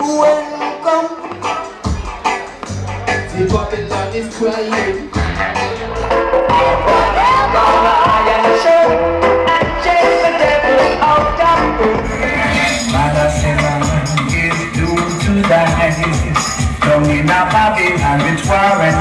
Welcome. The Babylon is crying. Forever I am sure and chase the devil out of me. Mother Simon is doomed to die. Down in a Babylon with war and